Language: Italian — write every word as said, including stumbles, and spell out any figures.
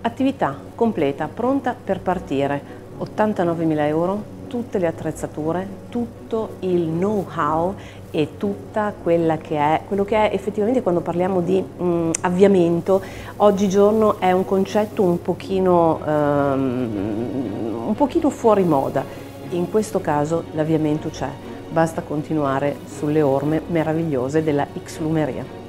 Attività completa, pronta per partire, ottantanovemila euro, tutte le attrezzature, tutto il know-how e tutta quella che è, quello che è effettivamente quando parliamo di mh, avviamento, oggigiorno è un concetto un pochino, um, un pochino fuori moda. In questo caso l'avviamento c'è, basta continuare sulle orme meravigliose della X Lumeria.